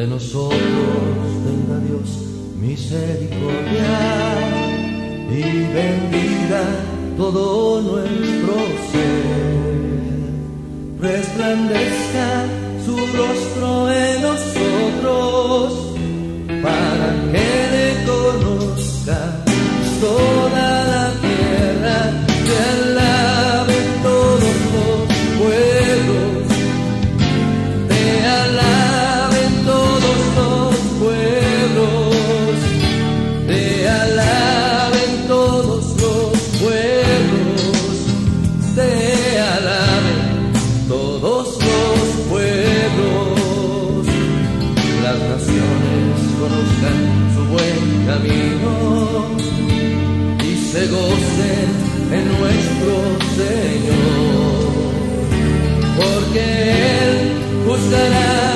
de nosotros tenga Dios misericordia y bendiga todo nuestro ser, resplandezca su rostro en nosotros, para que le conozca toda la tierra, te alaben todos los pueblos, te alaben todos los pueblos, te alaben todos los pueblos, te alaben todos los pueblos, las naciones conozcan su buen camino y se gocen en nuestro Señor, porque Él juzgará